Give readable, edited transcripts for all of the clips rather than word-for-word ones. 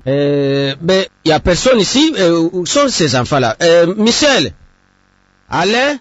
Ben, il y a personne ici. Où sont ces enfants-là? Michel, Alain,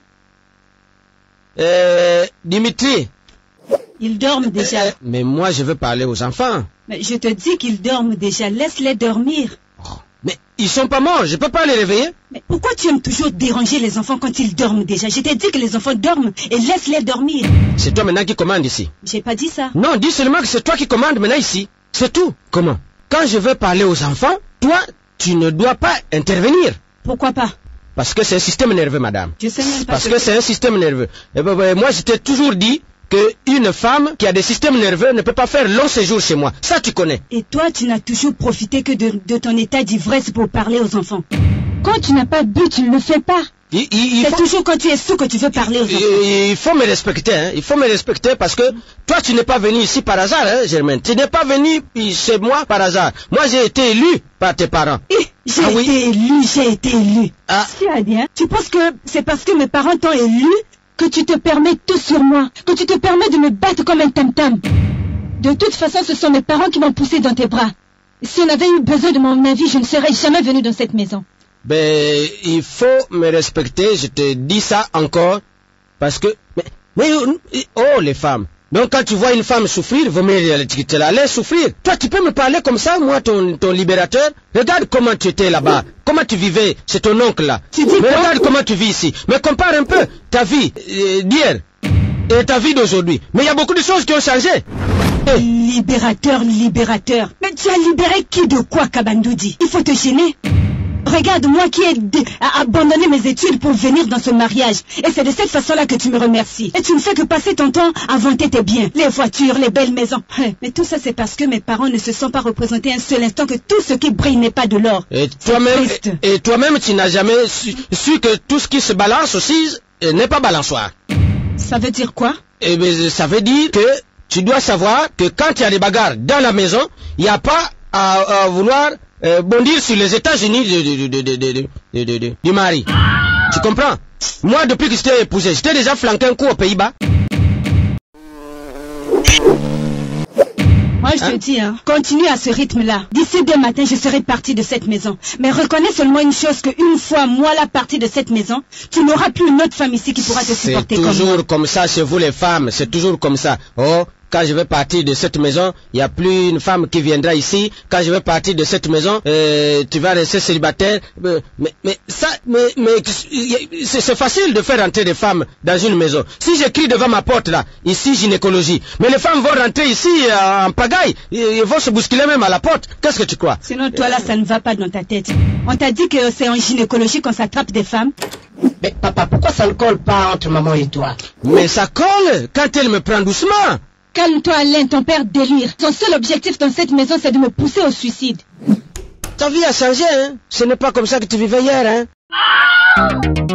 Dimitri. Ils dorment déjà. Mais moi, je veux parler aux enfants. Mais je te dis qu'ils dorment déjà. Laisse-les dormir. Oh, mais ils sont pas morts. Je peux pas les réveiller. Mais pourquoi tu aimes toujours déranger les enfants quand ils dorment déjà? Je t'ai dit que les enfants dorment et laisse-les dormir. C'est toi maintenant qui commande ici. J'ai pas dit ça. Non, dis seulement que c'est toi qui commandes maintenant ici. C'est tout. Comment? Quand je veux parler aux enfants, toi, tu ne dois pas intervenir. Pourquoi pas? Parce que c'est un système nerveux, madame. Je sais même pas. Parce que c'est un système nerveux. Et moi, je t'ai toujours dit qu'une femme qui a des systèmes nerveux ne peut pas faire long séjour chez moi. Ça, tu connais. Et toi, tu n'as toujours profité que de ton état d'ivresse pour parler aux enfants. Quand tu n'as pas bu, tu ne le fais pas. C'est toujours quand tu es sous que tu veux parler aux enfants. Il faut me respecter, hein. Il faut me respecter parce que toi, tu n'es pas venu ici par hasard, hein, Germaine. Tu n'es pas venu chez moi par hasard. Moi, j'ai été élu par tes parents. J'ai été élu. Ah. C'est-à-dire, tu penses que c'est parce que mes parents t'ont élu que tu te permets tout sur moi, que tu te permets de me battre comme un tam-tam. De toute façon, ce sont mes parents qui m'ont poussé dans tes bras. Si on avait eu besoin de mon avis, je ne serais jamais venu dans cette maison. Ben, il faut me respecter, je te dis ça encore, parce que... Mais oh, les femmes. Donc quand tu vois une femme souffrir, vaut mieux te la laisses souffrir. Toi, tu peux me parler comme ça, moi, ton libérateur? Regarde comment tu étais là-bas, comment tu vivais, c'est ton oncle là. Mais regarde comment tu vis ici. Mais compare un peu ta vie d'hier et ta vie d'aujourd'hui. Mais il y a beaucoup de choses qui ont changé. Libérateur. Mais tu as libéré qui de quoi, Kabandoudi? Il faut te gêner. Regarde, moi qui ai abandonné mes études pour venir dans ce mariage. Et c'est de cette façon-là que tu me remercies. Et tu ne fais que passer ton temps à vanter tes biens. Les voitures, les belles maisons. Mais tout ça, c'est parce que mes parents ne se sont pas représentés un seul instant que tout ce qui brille n'est pas de l'or. Et toi-même, tu n'as jamais su que tout ce qui se balance aussi n'est pas balançoire. Ça veut dire quoi? Eh bien, ça veut dire que tu dois savoir que quand il y a des bagarres dans la maison, il n'y a pas à vouloir... bondir sur les États-Unis du mari. Tu comprends? Moi, depuis que je t'ai épousé, je t'ai déjà flanqué un coup aux Pays-Bas. Moi, je te dis, continue à ce rythme-là. D'ici demain matin, je serai partie de cette maison. Mais reconnais seulement une chose, qu'une fois, moi, la partie de cette maison, tu n'auras plus une autre femme ici qui pourra te supporter comme moi. C'est toujours comme ça chez vous, les femmes. C'est toujours comme ça. Oh, quand je vais partir de cette maison, il n'y a plus une femme qui viendra ici. Quand je vais partir de cette maison, tu vas rester célibataire. Mais c'est facile de faire rentrer des femmes dans une maison. Si j'écris devant ma porte là, ici gynécologie, mais les femmes vont rentrer ici en pagaille. Ils vont se bousculer même à la porte. Qu'est-ce que tu crois? Sinon toi là, ça ne va pas dans ta tête. On t'a dit que c'est en gynécologie qu'on s'attrape des femmes. Mais papa, pourquoi ça ne colle pas entre maman et toi? Mais ça colle quand elle me prend doucement. Calme-toi, Alain, ton père délire. Son seul objectif dans cette maison, c'est de me pousser au suicide. Ta vie a changé, hein? Ce n'est pas comme ça que tu vivais hier, hein?